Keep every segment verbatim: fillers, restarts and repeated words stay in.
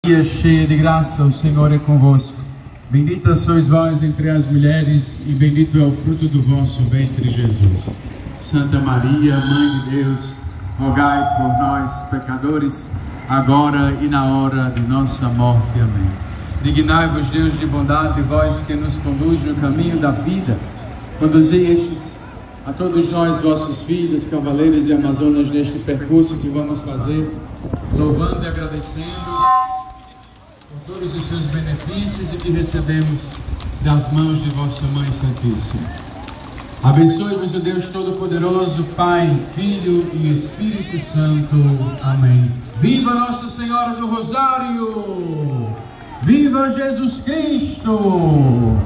Cheia de graça, o Senhor é convosco. Bendita sois vós entre as mulheres, e bendito é o fruto do vosso ventre, Jesus. Santa Maria, Mãe de Deus, rogai por nós, pecadores, agora e na hora de nossa morte. Amém. Dignai-vos, Deus de bondade, vós que nos conduz no caminho da vida, conduzei estes a todos nós, vossos filhos, cavaleiros e amazonas, neste percurso que vamos fazer, louvando e agradecendo todos os seus benefícios e que recebemos das mãos de vossa Mãe Santíssima. Abençoe-vos o Deus Todo-Poderoso, Pai, Filho e Espírito Santo. Amém. Viva Nossa Senhora do Rosário! Viva Jesus Cristo!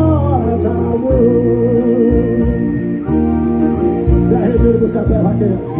Busca a terra aqui.